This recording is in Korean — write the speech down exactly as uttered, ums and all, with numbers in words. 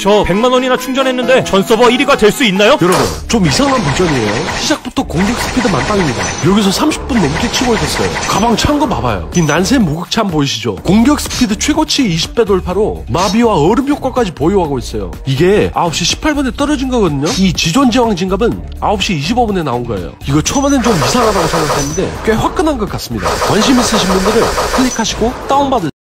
저 백만 원이나 충전했는데 전 서버 일 위가 될 수 있나요? 여러분, 좀 이상한 버전이에요. 시작부터 공격 스피드 만땅입니다. 여기서 삼십 분 넘게 치고 있었어요. 가방 찬 거 봐봐요. 이 난세 무극참 보이시죠? 공격 스피드 최고치 이십 배 돌파로 마비와 얼음 효과까지 보유하고 있어요. 이게 아홉 시 십팔 분에 떨어진 거거든요. 이 지존 제왕 진갑은 아홉 시 이십오 분에 나온 거예요. 이거 초반엔 좀 이상하다고 생각했는데 꽤 화끈한 것 같습니다. 관심 있으신 분들은 클릭하시고 다운받으세요.